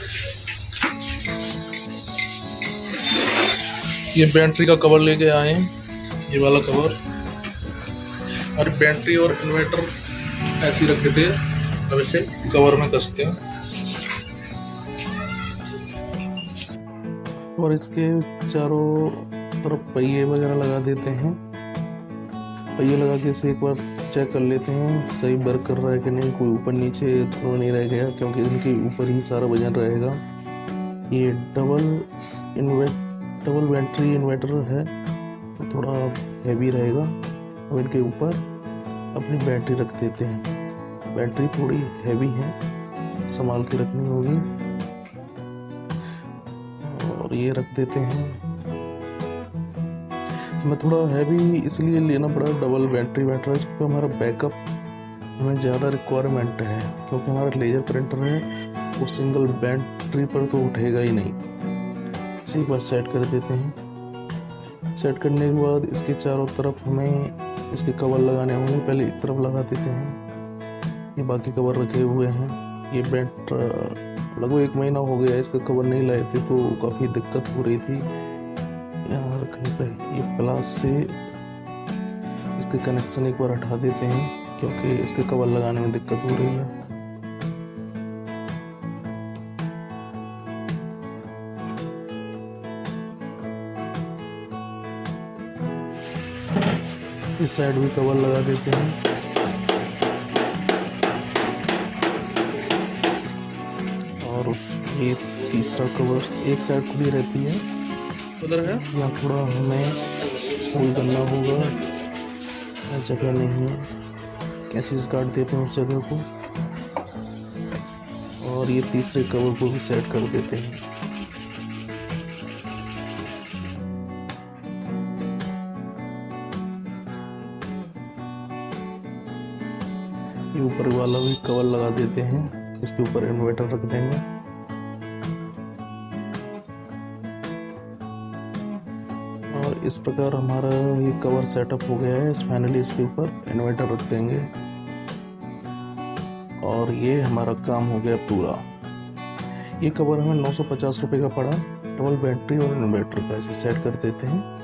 ये बैटरी का कवर लेके आए हैं, ये वाला कवर। और बैटरी और इन्वर्टर ऐसे ही रखे थे, अब इसे कवर में कसते हैं और इसके चारों तरफ पहिए वगैरह लगा देते हैं। पहिए लगा के इसे एक बार चेक कर लेते हैं सही वर्क कर रहा है कि नहीं, कोई ऊपर नीचे तो नहीं रह गया, क्योंकि इनके ऊपर ही सारा वजन रहेगा। ये डबल बैटरी इन्वर्टर है तो थोड़ा हैवी रहेगा। अब इनके ऊपर अपनी बैटरी रख देते हैं। बैटरी थोड़ी हैवी है, संभाल के रखनी होगी। और ये रख देते हैं। मैं थोड़ा हैवी इसलिए लेना पड़ा डबल बैटरी क्योंकि हमारा बैकअप हमें ज़्यादा रिक्वायरमेंट है, क्योंकि हमारा लेजर प्रिंटर है वो सिंगल बैटरी पर तो उठेगा ही नहीं। इसे एक बार सेट कर देते हैं। सेट करने के बाद इसके चारों तरफ हमें इसके कवर लगाने होंगे। पहले एक तरफ लगा देते हैं, ये बाकी कवर रखे हुए हैं। ये लगभग 1 महीना हो गया इसका कवर नहीं लाए थे, तो काफ़ी दिक्कत हो रही थी यहाँ रखने पर। ये प्लास से इसके कनेक्शन एक बार हटा देते हैं, क्योंकि इसके कवर लगाने में दिक्कत हो रही है। इस साइड भी कवर लगा देते हैं। और ये तीसरा कवर एक साइड खुली रहती है, उधर है, यहाँ थोड़ा हमें होल करना होगा, जगह नहीं है, कैंची से काट देते हैं उस जगह को। और ये तीसरे कवर को भी सेट कर देते हैं। ये ऊपर वाला भी कवर लगा देते हैं, इसके ऊपर इन्वर्टर रख देंगे। और इस प्रकार हमारा ये कवर सेटअप हो गया है। फाइनली इसके ऊपर इन्वर्टर रख देंगे और ये हमारा काम हो गया पूरा। ये कवर हमें 950 रुपये का पड़ा, डबल बैटरी और इन्वर्टर का। इसे सेट कर देते हैं।